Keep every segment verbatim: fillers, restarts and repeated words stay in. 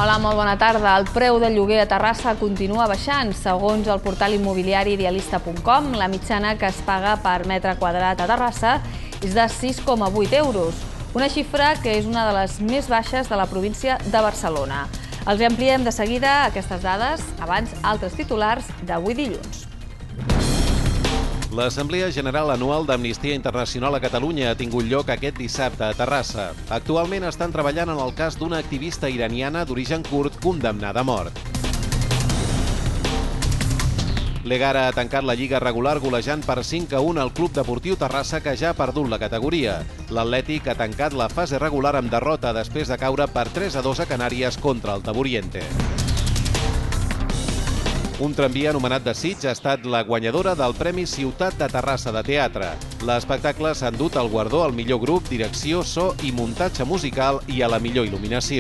Hola, molt bona tarda. El preu del lloguer a Terrassa continua baixant. Segons el portal immobiliari idealista punt com, la mitjana que es paga per metre quadrat a Terrassa és de sis coma vuit euros, una xifra que és una de les més baixes de la província de Barcelona. Els ampliem de seguida aquestes dades, abans altres titulars d'avui dilluns. L'Assemblea General Anual d'Amnistia Internacional a Catalunya ha tingut lloc aquest dissabte a Terrassa. Actualment estan treballant en el cas d'una activista iraniana d'origen kurd condemnada a mort. L'Egara ha tancat la lliga regular golejant per cinc a un al Club Deportiu Terrassa, que ja ha perdut la categoria. L'Atlètic ha tancat la fase regular amb derrota després de caure per tres a dos a Canàries contra el Taburiente. Un tramvia anomenat de Sitges ha estat la guanyadora del Premi Ciutat de Terrassa de Teatre. L'espectacle s'ha endut el guardó al millor grup, direcció, so i muntatge musical i a la millor il·luminació.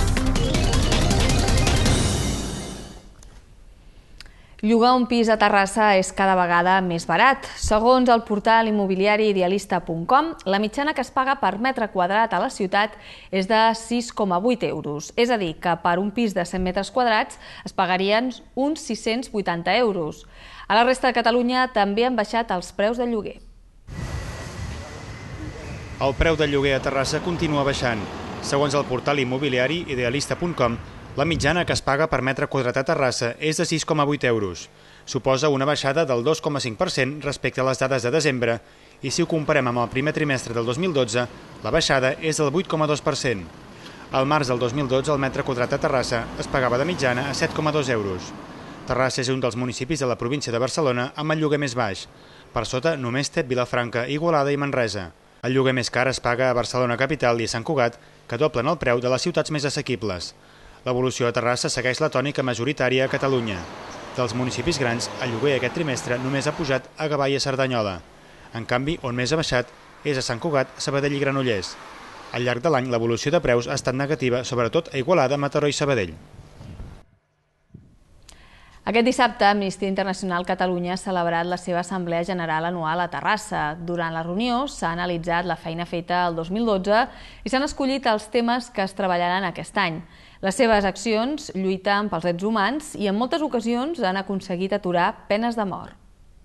Llogar un pis a Terrassa és cada vegada més barat. Segons el portal immobiliari idealista punt com, la mitjana que es paga per metre quadrat a la ciutat és de sis coma vuit euros. És a dir, que per un pis de cent metres quadrats es pagarien uns sis-cents vuitanta euros. A la resta de Catalunya també han baixat els preus del lloguer. El preu del lloguer a Terrassa continua baixant. Segons el portal immobiliari idealista punt com, la mitjana que es paga per metre quadrat a Terrassa és de sis coma vuit euros. Suposa una baixada del dos coma cinc per cent respecte a les dades de desembre i si ho comparem amb el primer trimestre del dos mil dotze, la baixada és del vuit coma dos per cent. Al març del dos mil dotze, el metre quadrat a Terrassa es pagava de mitjana a set coma dos euros. Terrassa és un dels municipis de la província de Barcelona amb el lloguer més baix. Per sota només té Vilafranca, Igualada i Manresa. El lloguer més car es paga a Barcelona Capital i a Sant Cugat, que doblen el preu de les ciutats més assequibles. L'evolució a Terrassa segueix la tònica majoritària a Catalunya. Dels municipis grans, el lloguer aquest trimestre només ha pujat a Gavà i a Cerdanyola. En canvi, on més ha baixat és a Sant Cugat, Sabadell i Granollers. Al llarg de l'any, l'evolució de preus ha estat negativa, sobretot a Igualada, Mataró i Sabadell. Aquest dissabte, Amnistia Internacional Catalunya ha celebrat la seva Assemblea General Anual a Terrassa. Durant la reunió s'ha analitzat la feina feta el dos mil dotze i s'han escollit els temes que es treballaran aquest any. Les seves accions lluiten pels drets humans i en moltes ocasions han aconseguit aturar penes de mort.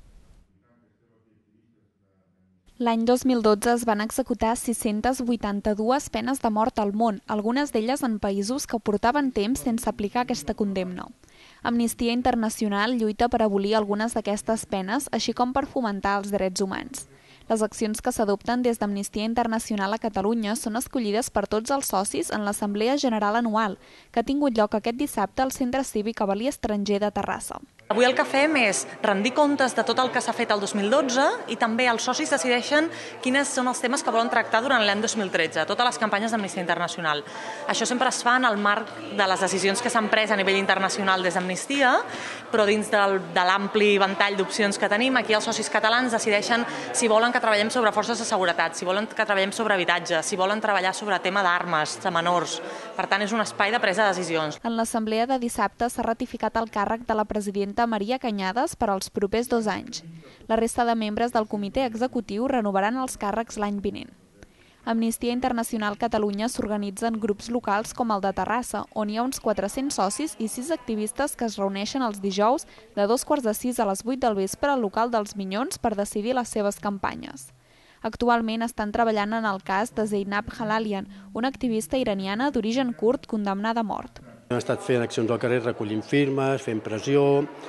L'any dos mil dotze es van executar sis-centes vuitanta-dues penes de mort al món, algunes d'elles en països que portaven temps sense aplicar aquesta condemna. Amnistia Internacional lluita per abolir algunes d'aquestes penes, així com per fomentar els drets humans. Les accions que s'adopten des d'Amnistia Internacional a Catalunya són escollides per tots els socis en l'Assemblea General Anual, que ha tingut lloc aquest dissabte al Centre Cívic Avel·lí Estranger de Terrassa. Avui el que fem és rendir comptes de tot el que s'ha fet el dos mil dotze i també els socis decideixen quins són els temes que volen tractar durant l'any dos mil tretze, totes les campanyes d'Amnistia Internacional. Això sempre es fa en el marc de les decisions que s'han pres a nivell internacional des d'Amnistia, però dins del, de l'ampli ventall d'opcions que tenim, aquí els socis catalans decideixen si volen que treballem sobre forces de seguretat, si volen que treballem sobre habitatge, si volen treballar sobre tema d'armes, de menors. Per tant, és un espai de presa de decisions. En l'assemblea de dissabte s'ha ratificat el càrrec de la presidenta Maria Cañadas per als propers dos anys. La resta de membres del comitè executiu renovaran els càrrecs l'any vinent. Amnistia Internacional Catalunya s'organitza en grups locals com el de Terrassa, on hi ha uns quatre-cents socis i sis activistes que es reuneixen els dijous de dos quarts de sis a les vuit del vespre al local dels Minyons per decidir les seves campanyes. Actualment estan treballant en el cas de Zeinab Halalian, una activista iraniana d'origen kurd condemnada a mort. Hem estat fent accions al carrer, recollint firmes, fent pressió,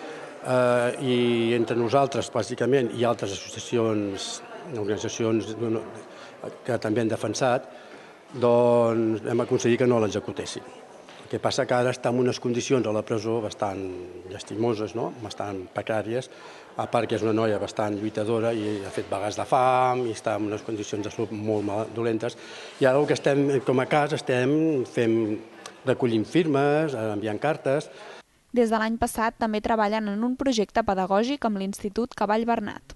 eh, i entre nosaltres, bàsicament, i altres associacions, organitzacions que també han defensat, doncs hem aconseguit que no l'executessin. El que passa que ara està en unes condicions a la presó bastant llastimoses, no? Bastant precàries, a part que és una noia bastant lluitadora i ha fet vegades de fam i està en unes condicions de salut molt dolentes. I ara el que estem, com a cas, estem fent recollint firmes, enviant cartes. Des de l'any passat també treballen en un projecte pedagògic amb l'Institut Cavall Bernat.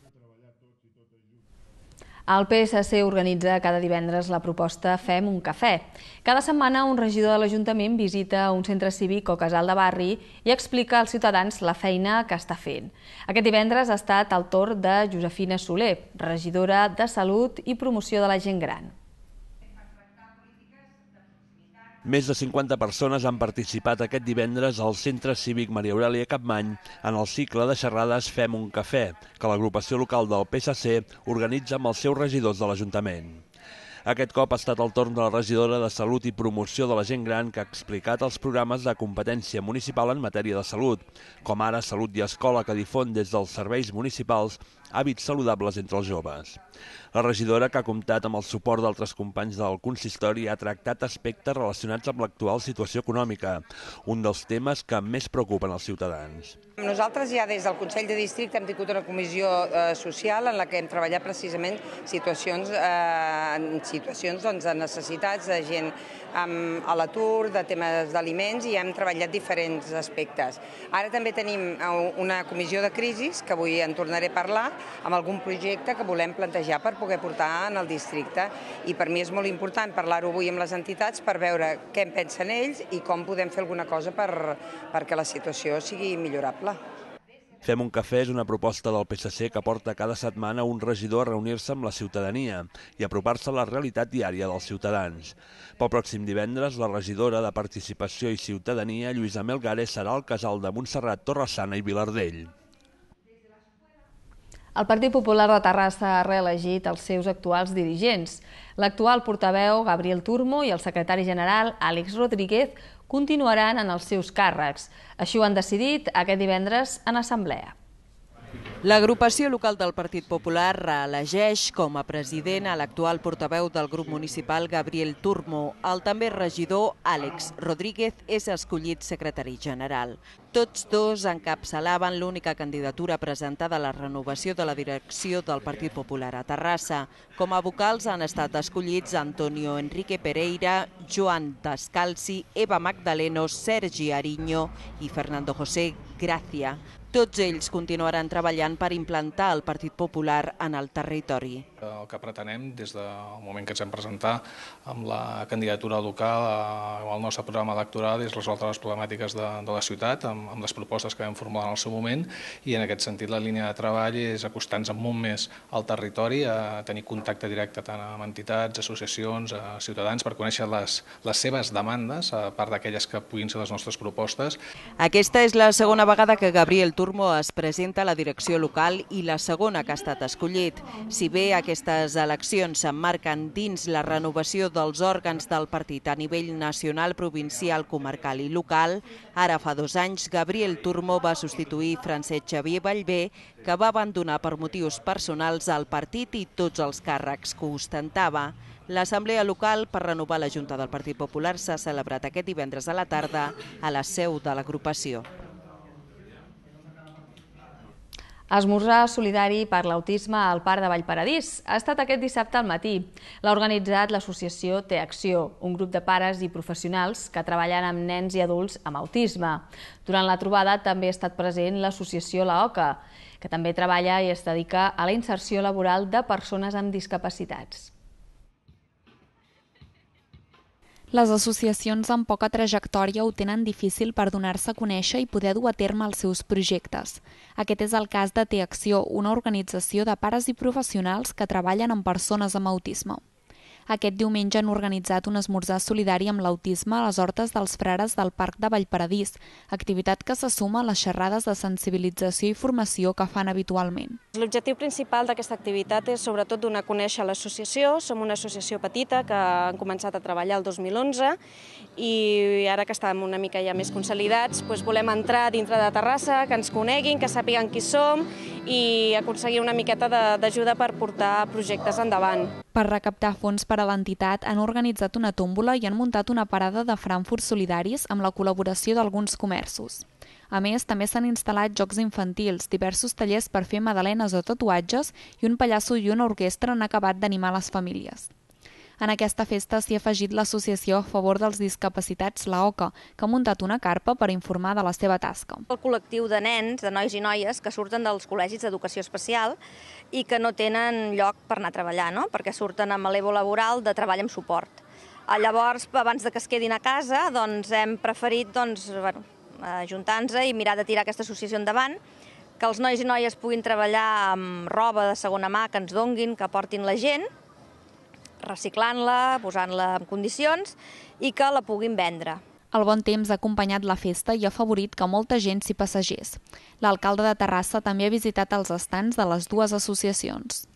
El P S C organitza cada divendres la proposta Fem un cafè. Cada setmana un regidor de l'Ajuntament visita un centre cívic o casal de barri i explica als ciutadans la feina que està fent. Aquest divendres ha estat el torn de Josefina Soler, regidora de Salut i Promoció de la Gent Gran. Més de cinquanta persones han participat aquest divendres al Centre Cívic Maria Aurèlia Capmany en el cicle de xerrades Fem un cafè, que l'agrupació local del P S C organitza amb els seus regidors de l'Ajuntament. Aquest cop ha estat el torn de la regidora de Salut i Promoció de la Gent Gran, que ha explicat els programes de competència municipal en matèria de salut, com ara Salut i Escola, que difon des dels serveis municipals hàbits saludables entre els joves. La regidora, que ha comptat amb el suport d'altres companys del consistori, ha tractat aspectes relacionats amb l'actual situació econòmica, un dels temes que més preocupen els ciutadans. Nosaltres ja des del Consell de Districte hem tingut una comissió eh, social en la que hem treballat precisament situacions, eh, situacions doncs, de necessitats de gent amb, a l'atur, de temes d'aliments, i hem treballat diferents aspectes. Ara també tenim una comissió de crisis, que avui en tornaré a parlar, amb algun projecte que volem plantejar per poder portar en el districte. I per mi és molt important parlar-ho avui amb les entitats per veure què en pensen ells i com podem fer alguna cosa per, perquè la situació sigui millorable. Fem un cafè és una proposta del P S C que porta cada setmana un regidor a reunir-se amb la ciutadania i apropar-se a la realitat diària dels ciutadans. Pel pròxim divendres, la regidora de Participació i Ciutadania, Lluïsa Melgares, serà al casal de Montserrat, Torre-sana i Vilardell. El Partit Popular de Terrassa ha reelegit els seus actuals dirigents. L'actual portaveu, Gabriel Turmo, i el secretari general, Àlex Rodríguez, continuaran en els seus càrrecs. Així ho han decidit aquest divendres en assemblea. L'agrupació local del Partit Popular reelegeix com a president a l'actual portaveu del grup municipal Gabriel Turmo. El també regidor Àlex Rodríguez és escollit secretari general. Tots dos encapçalaven l'única candidatura presentada a la renovació de la direcció del Partit Popular a Terrassa. Com a vocals han estat escollits Antonio Enrique Pereira, Joan Descalzi, Eva Magdaleno, Sergi Ariño i Fernando José Gracia. Tots ells continuaran treballant per implantar el Partit Popular en el territori. El que pretenem des del moment que ens hem presentat amb la candidatura local, amb el nostre programa electoral, és resoldre les problemàtiques de, de la ciutat amb, amb les propostes que vam formular en el seu moment, i en aquest sentit la línia de treball és acostar-nos molt més al territori, a tenir contacte directe tant amb entitats, associacions, a ciutadans, per conèixer les, les seves demandes, a part d'aquelles que puguin ser les nostres propostes. Aquesta és la segona vegada que Gabriel Turmo es presenta a la direcció local i la segona que ha estat escollit. Si bé aquestes eleccions s'emmarquen dins la renovació dels òrgans del partit a nivell nacional, provincial, comarcal i local, ara fa dos anys Gabriel Turmo va substituir Francesc Xavier Ballbé, que va abandonar per motius personals el partit i tots els càrrecs que ostentava. L'assemblea local per renovar la Junta del Partit Popular s'ha celebrat aquest divendres a la tarda a la seu de l'agrupació. Esmorzar solidari per l'autisme al Parc de Vallparadís ha estat aquest dissabte al matí. L'ha organitzat l'associació Té Acció, un grup de pares i professionals que treballen amb nens i adults amb autisme. Durant la trobada també ha estat present l'associació La Oca, que també treballa i es dedica a la inserció laboral de persones amb discapacitats. Les associacions amb poca trajectòria ho tenen difícil per donar-se a conèixer i poder dur a terme els seus projectes. Aquest és el cas de Té Acció, una organització de pares i professionals que treballen amb persones amb autisme. Aquest diumenge han organitzat un esmorzar solidari amb l'autisme a les hortes dels frares del Parc de Vallparadís, activitat que se suma a les xerrades de sensibilització i formació que fan habitualment. L'objectiu principal d'aquesta activitat és sobretot donar a conèixer l'associació. Som una associació petita que han començat a treballar el dos mil onze i ara que estàvem una mica ja més consolidats, doncs volem entrar dintre de Terrassa, que ens coneguin, que sàpiguen qui som i aconseguir una miqueta d'ajuda per portar projectes endavant. Per recaptar fons per a l'entitat han organitzat una tòmbola i han muntat una parada de Frankfurt solidaris amb la col·laboració d'alguns comerços. A més, també s'han instal·lat jocs infantils, diversos tallers per fer magdalenes o tatuatges i un pallasso i una orquestra han acabat d'animar les famílies. En aquesta festa s'hi ha afegit l'associació a favor dels discapacitats La Oca, que ha muntat una carpa per informar de la seva tasca. El col·lectiu de nens, de nois i noies que surten dels col·legis d'educació especial i que no tenen lloc per anar a treballar, no? Perquè surten amb l'Evo laboral de treball amb suport. Llavors, abans de que es quedin a casa, doncs, hem preferit doncs, bueno, ajuntar-nos i mirar de tirar aquesta associació endavant, que els nois i noies puguin treballar amb roba de segona mà que ens donguin, que portin la gent, reciclant-la, posant-la en condicions i que la puguin vendre. El bon temps ha acompanyat la festa i ha favorit que molta gent s'hi passegés. L'alcalde de Terrassa també ha visitat els estands de les dues associacions.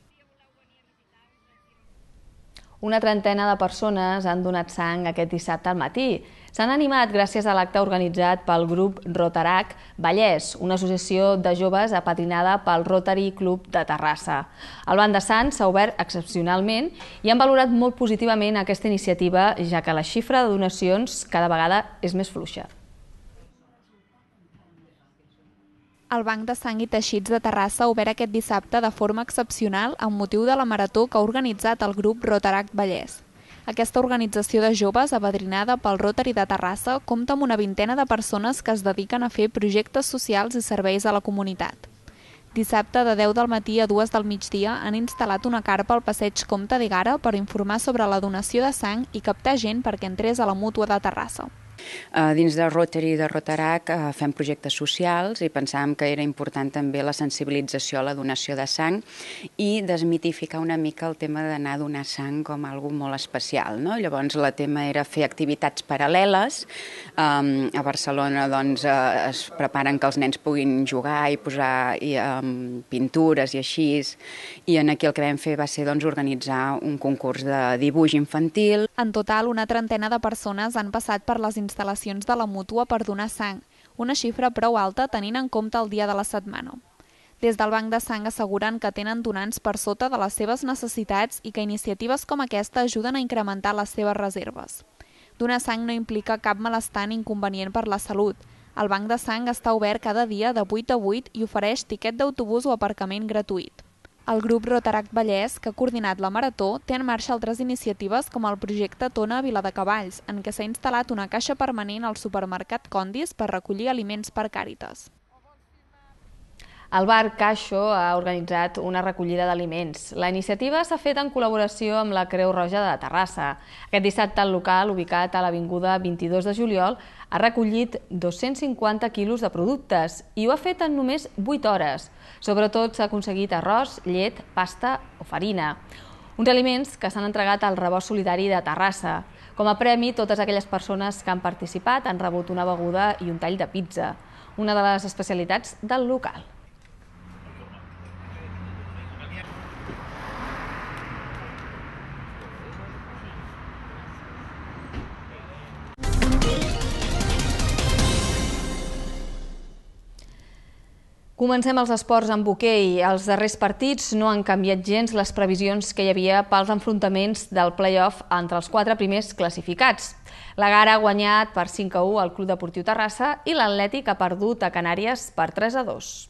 Una trentena de persones han donat sang aquest dissabte al matí. S'han animat gràcies a l'acte organitzat pel grup Rotarac Vallès, una associació de joves apadrinada pel Rotary Club de Terrassa. El Banc de Sants s'ha obert excepcionalment i han valorat molt positivament aquesta iniciativa, ja que la xifra de donacions cada vegada és més fluixa. El Banc de Sang i Teixits de Terrassa ha obert aquest dissabte de forma excepcional amb motiu de la marató que ha organitzat el grup Rotarac Vallès. Aquesta organització de joves, apadrinada pel Rotary de Terrassa, compta amb una vintena de persones que es dediquen a fer projectes socials i serveis a la comunitat. Dissabte, de deu del matí a dues del migdia, han instal·lat una carpa al passeig Comte d'Egara per informar sobre la donació de sang i captar gent perquè entrés a la mútua de Terrassa. Dins de Rotary i de Rotarac fem projectes socials i pensàvem que era important també la sensibilització a la donació de sang i desmitificar una mica el tema d'anar a donar sang com algo molt especial. No? Llavors el tema era fer activitats paral·leles. Um, a Barcelona doncs, uh, es preparen que els nens puguin jugar i posar i, um, pintures i així. I en aquí el que vam fer va ser doncs, organitzar un concurs de dibuix infantil. En total, una trentena de persones han passat per les instal·lacions de la mútua per donar sang, una xifra prou alta tenint en compte el dia de la setmana. Des del Banc de Sang asseguren que tenen donants per sota de les seves necessitats i que iniciatives com aquesta ajuden a incrementar les seves reserves. Donar sang no implica cap malestar ni inconvenient per la salut. El Banc de Sang està obert cada dia de vuit a vuit i ofereix tiquet d'autobús o aparcament gratuït. El grup Rotarac Vallès, que ha coordinat la marató, té en marxa altres iniciatives com el projecte Tona a Viladecavalls, en què s'ha instal·lat una caixa permanent al supermercat Condis per recollir aliments per Càritas. El bar Caixo ha organitzat una recollida d'aliments. La iniciativa s'ha fet en col·laboració amb la Creu Roja de Terrassa. Aquest dissabte el local, ubicat a l'avinguda vint-i-dos de juliol, ha recollit dos-cents cinquanta quilos de productes i ho ha fet en només vuit hores. Sobretot s'ha aconseguit arròs, llet, pasta o farina. Uns aliments que s'han entregat al Rebost Solidari de Terrassa. Com a premi, totes aquelles persones que han participat han rebut una beguda i un tall de pizza, una de les especialitats del local. Comencem els esports amb hoquei. Els darrers partits no han canviat gens les previsions que hi havia pels enfrontaments del play-off entre els quatre primers classificats. L'Egara ha guanyat per cinc a u al Club Deportiu Terrassa i l'Atlètic ha perdut a Canàries per tres a dos.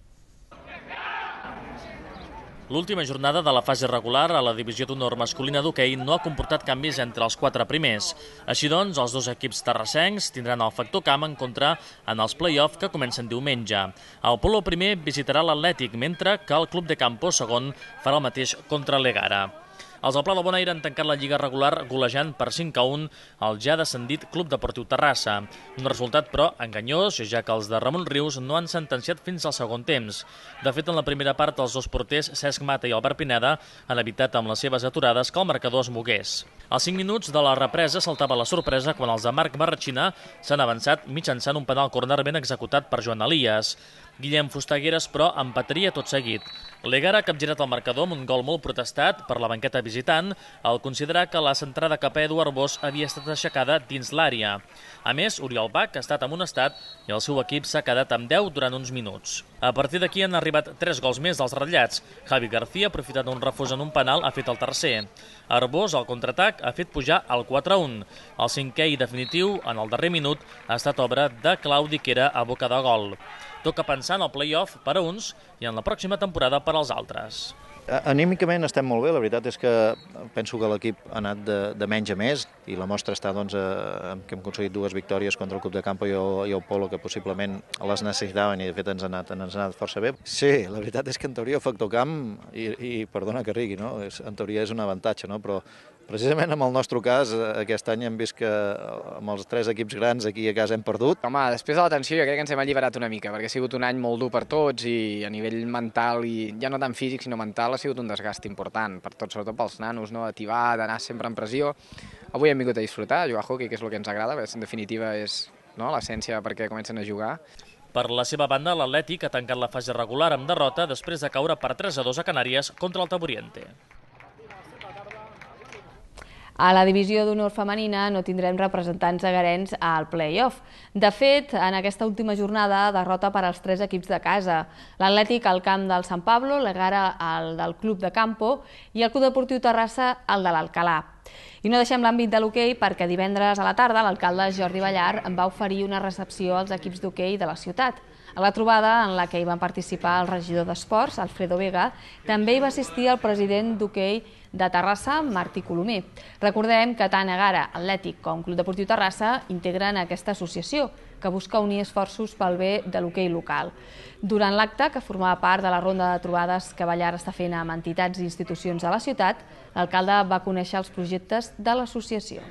L'última jornada de la fase regular a la divisió d'honor masculina d'hoquei no ha comportat canvis entre els quatre primers. Així doncs, els dos equips terrassencs tindran el factor camp en contra en els play-off que comencen diumenge. El Polo primer visitarà l'Atlètic, mentre que el Club de Campo segon farà el mateix contra l'Egara. Els del Pla de Bonaire han tancat la lliga regular golejant per cinc a un el ja descendit Club Deportiu Terrassa. Un resultat, però, enganyós, ja que els de Ramon Rius no han sentenciat fins al segon temps. De fet, en la primera part, els dos porters, Cesc Mata i Albert Pineda, han evitat amb les seves aturades que el marcador es mogués. Als cinc minuts de la represa saltava la sorpresa quan els de Marc Barratxina s'han avançat mitjançant un penal córner ben executat per Joan Elias. Guillem Fustagueres, però, empataria tot seguit. L'Egara ha capgirat el marcador amb un gol molt protestat per la banqueta visitant al considerar que la centrada cap a Eduard Bosch havia estat aixecada dins l'àrea. A més, Oriol Bach ha estat amonestat i el seu equip s'ha quedat amb deu durant uns minuts. A partir d'aquí han arribat tres gols més dels ratllats. Javi García, aprofitant un refús en un penal, ha fet el tercer. Arbós, al contraatac, ha fet pujar al quatre a un. El cinquè i definitiu, en el darrer minut, ha estat obra de Claudi Quera a boca de gol. Toca pensar en el play-off per a uns i en la pròxima temporada per als altres. Anímicament estem molt bé, la veritat és que penso que l'equip ha anat de, de menys a més i la mostra està doncs, a, que hem aconseguit dues victòries contra el Club de Campo i el, i el Polo, que possiblement les necessitaven i de fet ens ha anat, ens ha anat força bé. Sí, la veritat és que en teoria el factor camp, i, i perdona que rigui, no? En teoria és un avantatge, no? Però precisament en el nostre cas, aquest any hem vist que amb els tres equips grans aquí a casa hem perdut. Home, després de la tensió jo crec que ens hem alliberat una mica, perquè ha sigut un any molt dur per tots i a nivell mental, i ja no tant físic sinó mental, mental ha sigut un desgast important, per tot, sobretot pels nanos, no? Ativar, d'anar sempre en pressió. Avui hem vingut a disfrutar, a jugar a hoquei, que és el que ens agrada, perquè en definitiva és l'essència perquè comencen a jugar. Per la seva banda, l'Atlètic ha tancat la fase regular amb derrota després de caure per tres a dos a Canàries contra el Taburiente. A la divisió d'honor femenina no tindrem representants egarencs al play-off. De fet, en aquesta última jornada, derrota per als tres equips de casa. L'Atlètic al camp del San Pablo, l'Egara al del Club de Campo i el Club Deportiu Terrassa al de l'Alcalà. I no deixem l'àmbit de l'hoquei perquè divendres a la tarda l'alcalde Jordi Ballar va oferir una recepció als equips d'hoquei de la ciutat. A la trobada, en la que hi van participar el regidor d'Esports, Alfredo Vega, també hi va assistir el president d'hoquei de Terrassa, Martí Colomer. Recordem que tant Egara, Atlètic com Club Deportiu Terrassa integren aquesta associació que busca unir esforços pel bé de l'hoquei local. Durant l'acte, que formava part de la ronda de trobades que Ballar està fent amb entitats i institucions de la ciutat, l'alcalde va conèixer els projectes de l'associació.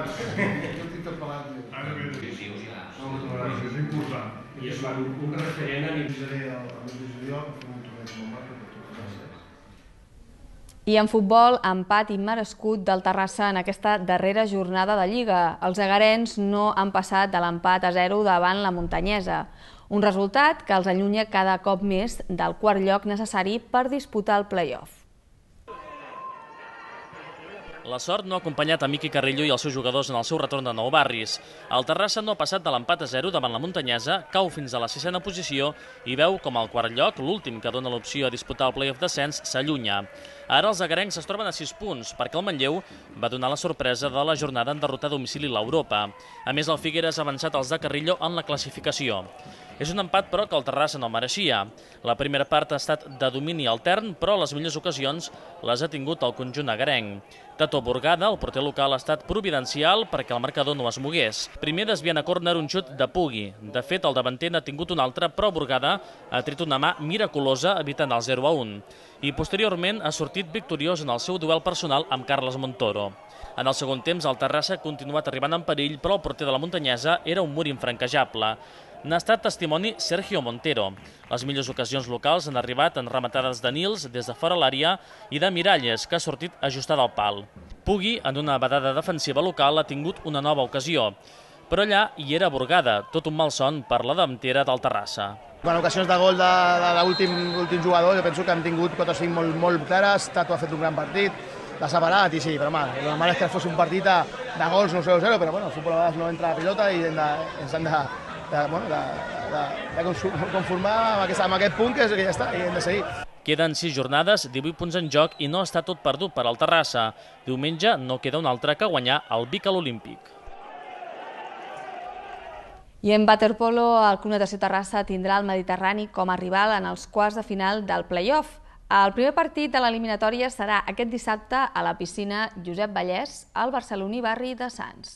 I és un referent a nivell de l'administració. I en futbol, empat immerescut del Terrassa en aquesta darrera jornada de Lliga. Els egarens no han passat de l'empat a zero davant la Muntanyesa. Un resultat que els allunya cada cop més del quart lloc necessari per disputar el play-off. La sort no ha acompanyat a Miqui Carrillo i els seus jugadors en el seu retorn de Nou Barris. El Terrassa no ha passat de l'empat a zero davant la Muntanyesa, cau fins a la sisena posició i veu com el quart lloc, l'últim que dona l'opció a disputar el play-off descens, s'allunya. Ara els agarencs es troben a sis punts, perquè el Manlleu va donar la sorpresa de la jornada en derrotar a domicili l'Europa. A més, el Figueres ha avançat els de Carrillo en la classificació. És un empat, però, que el Terrassa no mereixia. La primera part ha estat de domini altern, però les millors ocasions les ha tingut el conjunt agarenc. Tato Burgada, el porter local, ha estat providencial perquè el marcador no es mogués. Primer desviant a córner un xut de Pugui. De fet, el davanter n'ha tingut un altre, però Burgada ha tret una mà miraculosa evitant el zero a un. I posteriorment ha sortit victoriós en el seu duel personal amb Carles Montoro. En el segon temps, el Terrassa ha continuat arribant en perill, però el porter de la Muntanyesa era un mur infranquejable. N'ha estat testimoni Sergio Montero. Les millors ocasions locals han arribat en rematades de Nils des de fora l'àrea i de Miralles, que ha sortit ajustada al pal. Pugui, en una badada defensiva local, ha tingut una nova ocasió. Però allà hi era Burgada, tot un malson per la davantera del Terrassa. En ocasions de gol de, de l'últim jugador, jo penso que hem tingut quatre o cinc molt, molt clares, Tato ha fet un gran partit, l'ha separat i sí, però mal. El normal és que fos un partit de, de gols, no zero a zero, però bueno, el futbol a vegades no entra a la pilota i hem de, ens hem de, de, bueno, de, de, de conformar amb aquest, amb aquest punt que, és, que ja està, i hem de seguir. Queden sis jornades, divuit punts en joc i no està tot perdut per al Terrassa. Diumenge no queda un altre que guanyar el Vic a l'Olímpic. I en waterpolo, el Club Natació Terrassa tindrà el Mediterrani com a rival en els quarts de final del play-off. El primer partit de l'eliminatòria serà aquest dissabte a la piscina Josep Vallès, al barceloní barri de Sants.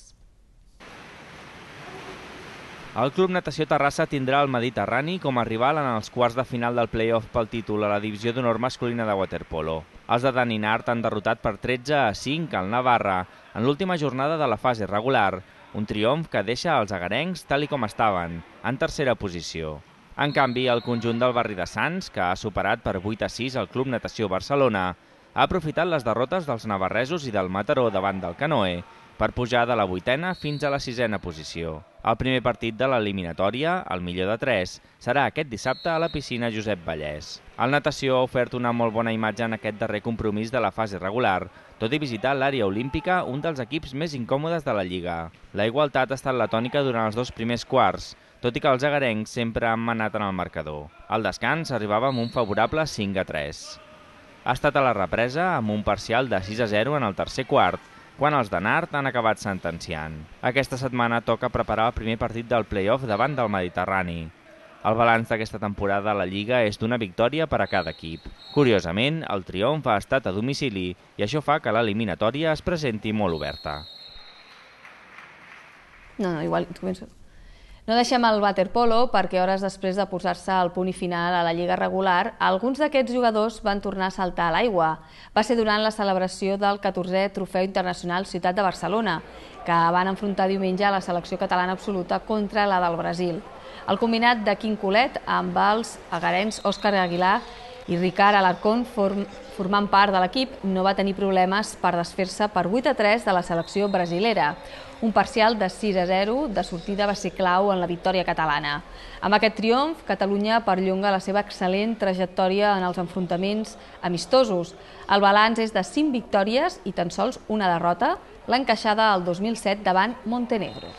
El Club Natació Terrassa tindrà el Mediterrani com a rival en els quarts de final del play-off pel títol a la divisió d'honor masculina de waterpolo. Els de Daninart han derrotat per tretze a cinc al Navarra en l'última jornada de la fase regular, un triomf que deixa els agarencs tal i com estaven, en tercera posició. En canvi, el conjunt del barri de Sants, que ha superat per vuit a sis el Club Natació Barcelona, ha aprofitat les derrotes dels navarresos i del Mataró davant del Canoe per pujar de la vuitena fins a la sisena posició. El primer partit de l'eliminatòria, el millor de tres, serà aquest dissabte a la piscina Josep Vallès. El Natació ha ofert una molt bona imatge en aquest darrer compromís de la fase regular, tot i visitar l'àrea olímpica, un dels equips més incòmodes de la Lliga. La igualtat ha estat la tònica durant els dos primers quarts, tot i que els agarencs sempre han manat en el marcador. Al descans arribava amb un favorable cinc a tres. Ha estat a la represa amb un parcial de sis a zero en el tercer quart, quan els de Nart han acabat sentenciant. Aquesta setmana toca preparar el primer partit del play-off davant del Mediterrani. El balanç d'aquesta temporada a la Lliga és d'una victòria per a cada equip. Curiosament, el triomf ha estat a domicili i això fa que l'eliminatòria es presenti molt oberta. No, no, igual, començo. No deixem el waterpolo perquè hores després de posar-se al punt i final a la Lliga regular, alguns d'aquests jugadors van tornar a saltar a l'aigua. Va ser durant la celebració del catorzè Trofeu Internacional Ciutat de Barcelona, que van enfrontar diumenge a la selecció catalana absoluta contra la del Brasil. El combinat de Quim Colet amb els agarencs Òscar Aguilar i Ricard Alarcón, formant part de l'equip, no va tenir problemes per desfer-se per vuit a tres de la selecció brasilera. Un parcial de sis a zero de sortida va ser clau en la victòria catalana. Amb aquest triomf, Catalunya perllonga la seva excel·lent trajectòria en els enfrontaments amistosos. El balanç és de cinc victòries i tan sols una derrota, l'encaixada el dos mil set davant Montenegro.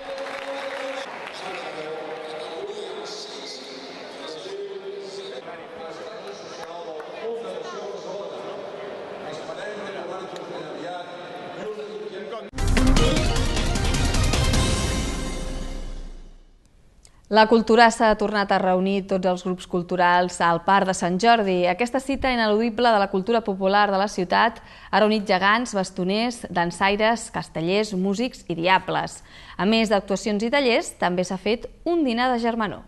La Culturassa ha tornat a reunir tots els grups culturals al Parc de Sant Jordi. Aquesta cita ineludible de la cultura popular de la ciutat ha reunit gegants, bastoners, dansaires, castellers, músics i diables. A més d'actuacions i tallers, també s'ha fet un dinar de germanor.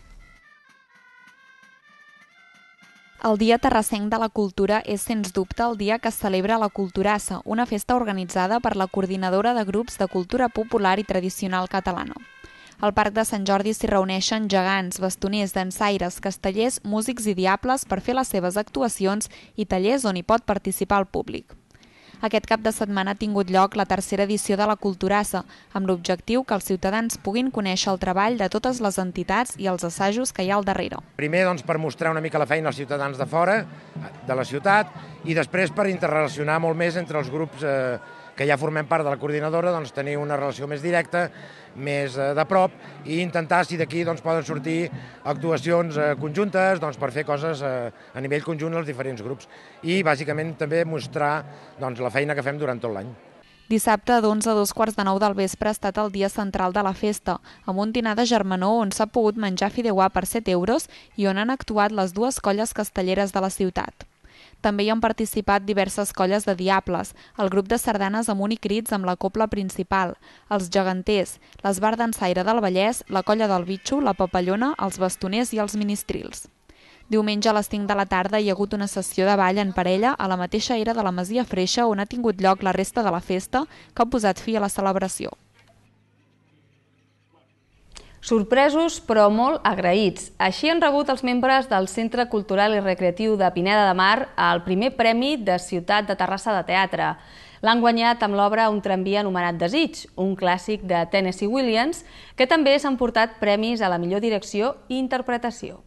El Dia Terrassenc de la Cultura és, sens dubte, el dia que es celebra la Culturassa, una festa organitzada per la Coordinadora de Grups de Cultura Popular i Tradicional Catalana. Al Parc de Sant Jordi s'hi reuneixen gegants, bastoners, dansaires, castellers, músics i diables per fer les seves actuacions i tallers on hi pot participar el públic. Aquest cap de setmana ha tingut lloc la tercera edició de la Culturassa, amb l'objectiu que els ciutadans puguin conèixer el treball de totes les entitats i els assajos que hi ha al darrere. Primer, doncs, per mostrar una mica la feina als ciutadans de fora, de la ciutat, i després per interrelacionar molt més entre els grups eh, que ja formem part de la coordinadora, doncs, tenir una relació més directa, més de prop, i intentar, si d'aquí doncs, poden sortir actuacions conjuntes doncs, per fer coses a nivell conjunt als diferents grups. I, bàsicament, també mostrar doncs, la feina que fem durant tot l'any. Dissabte, d'onze a dos quarts de nou del vespre, ha estat el dia central de la festa, amb un dinar de germanor on s'ha pogut menjar fideuà per set euros i on han actuat les dues colles castelleres de la ciutat. També hi han participat diverses colles de diables, el grup de sardanes Amunt i Crits amb la cobla principal, els geganters, l'Esbar Dansaire del Vallès, la colla del Bitxo, la Papallona, els bastoners i els ministrils. Diumenge a les cinc de la tarda hi ha hagut una sessió de ball en parella a la mateixa era de la Masia Freixa on ha tingut lloc la resta de la festa que ha posat fi a la celebració. Sorpresos però molt agraïts. Així han rebut els membres del Centre Cultural i Recreatiu de Pineda de Mar el primer premi de Ciutat de Terrassa de Teatre. L'han guanyat amb l'obra Un tramvia anomenat Desig, un clàssic de Tennessee Williams, que també s'han portat premis a la millor direcció i interpretació.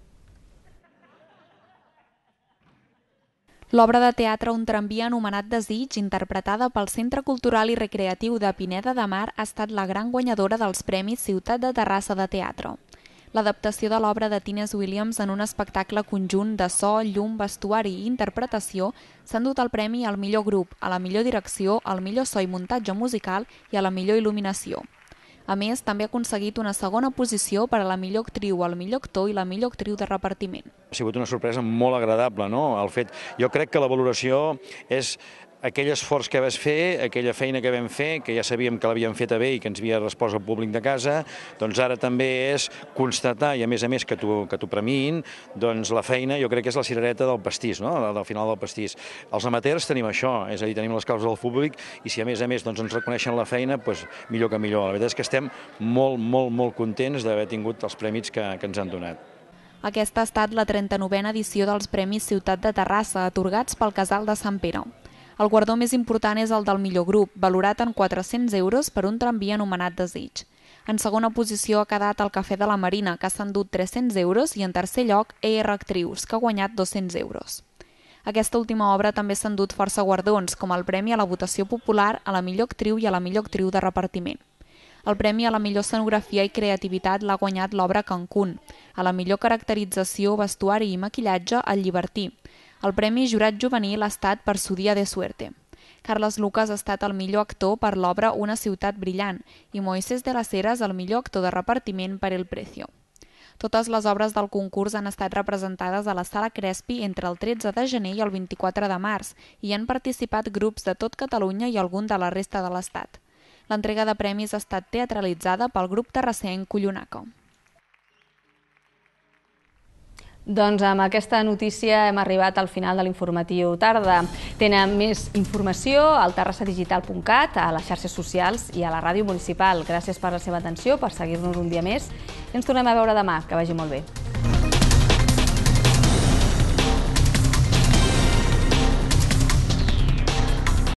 L'obra de teatre Un tramvia anomenat Desig, interpretada pel Centre Cultural i Recreatiu de Pineda de Mar, ha estat la gran guanyadora dels Premis Ciutat de Terrassa de Teatre. L'adaptació de l'obra de Tennessee Williams en un espectacle conjunt de so, llum, vestuari i interpretació s'ha endut el premi al millor grup, a la millor direcció, al millor so i muntatge musical i a la millor il·luminació. A més, també ha aconseguit una segona posició per a la millor actriu, el millor actor i la millor actriu de repartiment. Ha sigut una sorpresa molt agradable, no? El fet, jo crec que la valoració és aquell esforç que vas fer, aquella feina que vam fer, que ja sabíem que l'havíem fet bé i que ens havia respost el públic de casa, doncs ara també és constatar, i a més a més que t'ho premiïn, doncs la feina jo crec que és la cirereta del pastís, no? Del final del pastís. Els amateurs tenim això, és a dir, tenim les causes del públic i si a més a més ens reconeixen la feina, doncs millor que millor. La veritat és que estem molt, molt, molt contents d'haver tingut els premis que ens han donat. Aquesta ha estat la trenta-novena edició dels Premis Ciutat de Terrassa, atorgats pel Casal de Sant Pere. El guardó més important és el del millor grup, valorat en quatre-cents euros per un tramvia anomenat Desig. En segona posició ha quedat el Cafè de la Marina, que s'ha endut tres-cents euros, i en tercer lloc E R Actrius, que ha guanyat dos-cents euros. Aquesta última obra també s'ha endut força guardons, com el Premi a la Votació Popular, a la millor actriu i a la millor actriu de repartiment. El Premi a la millor escenografia i creativitat l'ha guanyat l'obra Cancún, a la millor caracterització, vestuari i maquillatge, El Llibertí. El Premi Jurat Juvenil ha estat per Su Día de Suerte. Carles Lucas ha estat el millor actor per l'obra Una ciutat brillant i Moisés de las Heras el millor actor de repartiment per El Precio. Totes les obres del concurs han estat representades a la Sala Crespi entre el tretze de gener i el vint-i-quatre de març i han participat grups de tot Catalunya i algun de la resta de l'Estat. L'entrega de premis ha estat teatralitzada pel grup terrassenc Cullunaco. Doncs amb aquesta notícia hem arribat al final de l'informatiu tarda. Tenen més informació al terrassa digital punt cat, a les xarxes socials i a la ràdio municipal. Gràcies per la seva atenció, per seguir-nos un dia més. I ens tornem a veure demà. Que vagi molt bé.